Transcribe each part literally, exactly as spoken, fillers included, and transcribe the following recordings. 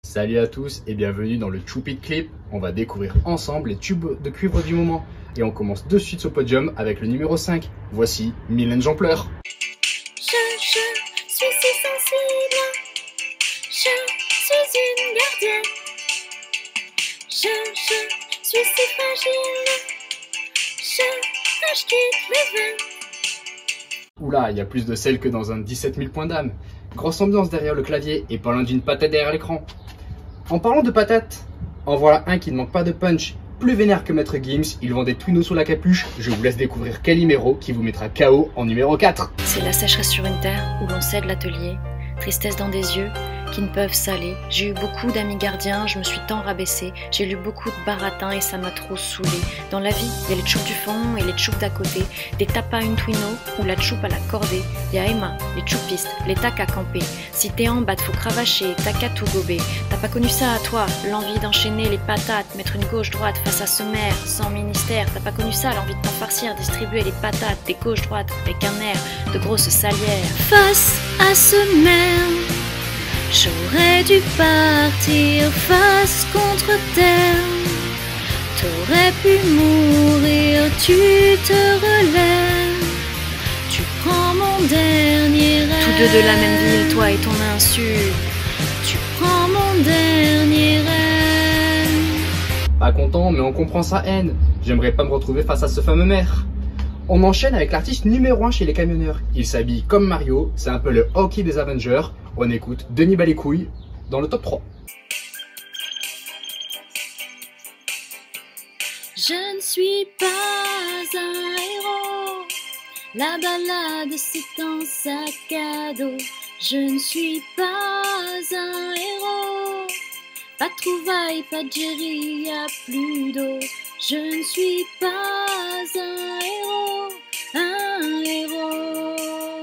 Salut à tous et bienvenue dans le Choupi Clip. On va découvrir ensemble les tubes de cuivre du moment. Et on commence de suite au podium avec le numéro cinq. Voici Mylène Jean Pleur. Je, je suis si sensible, je suis une gardienne. Je, je suis si fragile, je, je quitte les veines. Oula, il y a plus de sel que dans un dix-sept mille points d'âme. Grosse ambiance derrière le clavier et pas loin d'une patate derrière l'écran. En parlant de patates, en voilà un qui ne manque pas de punch. Plus vénère que Maître Gims, il vend des Twinnos sous la capuche. Je vous laisse découvrir Calimero qui vous mettra K O en numéro quatre. C'est la sécheresse sur une terre où l'on cède l'atelier, tristesse dans des yeux qui ne peuvent saler. J'ai eu beaucoup d'amis gardiens, je me suis tant rabaissée. J'ai lu beaucoup de baratins et ça m'a trop saoulée. Dans la vie, il y a les tchoupes du fond et les tchoupes d'à côté. Des tapas à une Twinno ou la tchoupe à la cordée. Il y a Emma, les tchoupistes, les tacs à camper. Si t'es en bas, faut cravacher, t'as qu'à tout gober. T'as pas connu ça à toi, l'envie d'enchaîner les patates, mettre une gauche-droite face à ce maire, sans ministère. T'as pas connu ça, l'envie de t'en farcir, distribuer les patates, des gauche-droite, avec un air de grosse salière. Face à ce maire, j'aurais dû partir face contre terre. T'aurais pu mourir, tu te relèves. Tu prends mon dernier rêve. Tous deux de la même ville, toi et ton insu. Tu prends mon dernier rêve. Pas content, mais on comprend sa haine. J'aimerais pas me retrouver face à ce fameux maire. On enchaîne avec l'artiste numéro un chez les camionneurs. Il s'habille comme Mario, c'est un peu le hockey des Avengers. On écoute Denis Balécouille dans le top trois. Je ne suis pas un héros. La balade c'est un sac à dos. Je ne suis pas un héros. Pas de trouvailles, pas de Jerry, y'a plus d'eau. Je ne suis pas un héros, un héros.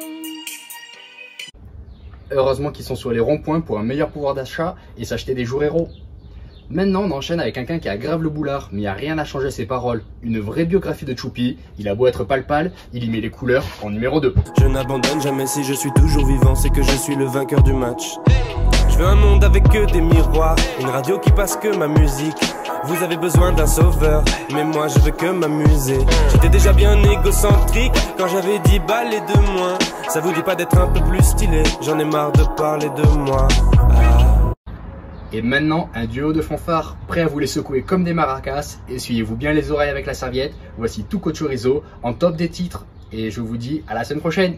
Heureusement qu'ils sont sur les ronds-points pour un meilleur pouvoir d'achat et s'acheter des jours héros. Maintenant, on enchaîne avec quelqu'un qui a grave le boulard, mais il n'y a rien à changer ses paroles. Une vraie biographie de Choupi, il a beau être pal-pal, il y met les couleurs en numéro deux. Je n'abandonne jamais si je suis toujours vivant, c'est que je suis le vainqueur du match. Je veux un monde avec que des miroirs, une radio qui passe que ma musique. Vous avez besoin d'un sauveur, mais moi je veux que m'amuser. J'étais déjà bien égocentrique quand j'avais dix balles et deux moins. Ça vous dit pas d'être un peu plus stylé, j'en ai marre de parler de moi. Ah. Et maintenant, un duo de fanfares, prêt à vous les secouer comme des maracas. Essuyez-vous bien les oreilles avec la serviette. Voici Tuco Chorizo en top des titres. Et je vous dis à la semaine prochaine.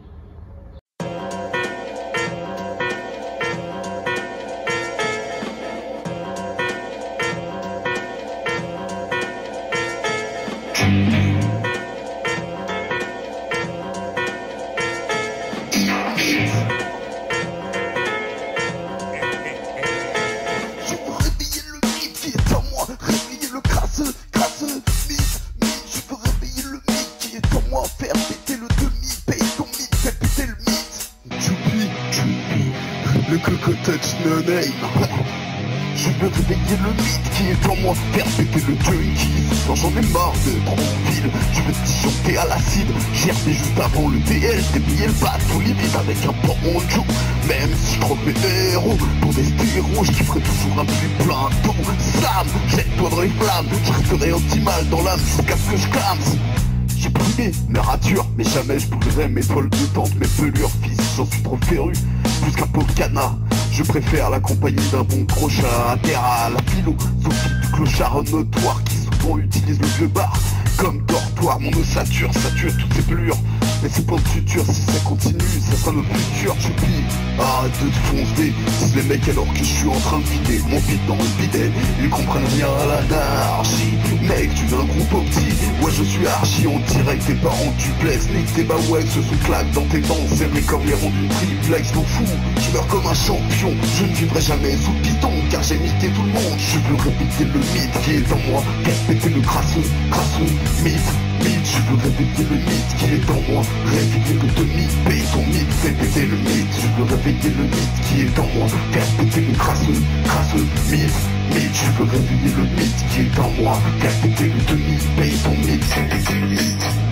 Le Coco Touch No Name. Je veux réveiller le mythe qui est en moi, faire péter le junkie. Non, j'en ai marre de tranquille. Je veux disjoncter à l'acide. J'ai hervé juste avant le D L, débiller le bateau limite avec un poncho. Même si je croque mes héros pour des stéros, je kifferai toujours un plus plein d'eau. Sam, jette-toi dans les flammes. Je resterai optimal dans l'âme jusqu'à ce que je clame. J'ai brûlé mes ratures, mais jamais je brûlerai mes poils de tente, mes pelures, fils, j'en suis trop féru. Plus qu'un pauvre canard, je préfère la compagnie d'un bon crochat à terre à la philosophie du clochard notoire qui souvent utilise le vieux bar comme dortoir. Mon ossature sature toutes ces pelures, mais c'est pour le futur, si ça continue, ça sera notre futur. Je plie, arrête de te foncer, disent les mecs alors que je suis en train de vider mon bide dans le bidet. Ils comprennent rien à l'anarchie, mec tu veux un groupe opti. Ouais je suis archi, on dirait que tes parents duplex. Nique tes baouettes, se sont claques dans tes dents, c'est mes comme les ronds d'une triplex. M'en fous, je meurs comme un champion, je ne vivrai jamais sous le piston, car j'ai niqué tout le monde. Je veux répéter le mythe qui est en moi, répéter le crasseux, crasseux, mythe, mythe. Je veux répéter le mythe qui est en moi, réveiller le demi, paye ton mythe, répéter le mythe. Je veux répéter le mythe qui est en moi, répéter le crasseux, crasseux, mythe, mythe. Je veux réveiller le mythe qui est en moi, répéter le demi, paye ton mythe, répéter le mythe.